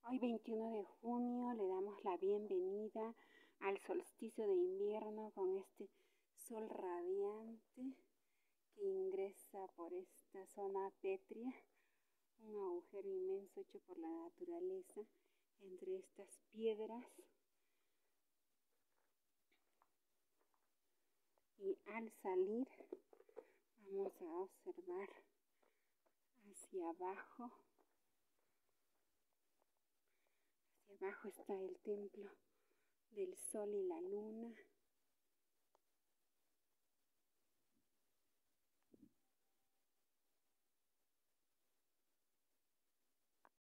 Hoy 21 de junio le damos la bienvenida al solsticio de invierno con este sol radiante que ingresa por esta zona pétrea, un agujero inmenso hecho por la naturaleza entre estas piedras. Y al salir vamos a observar hacia abajo. Hacia abajo está el templo del sol y la luna.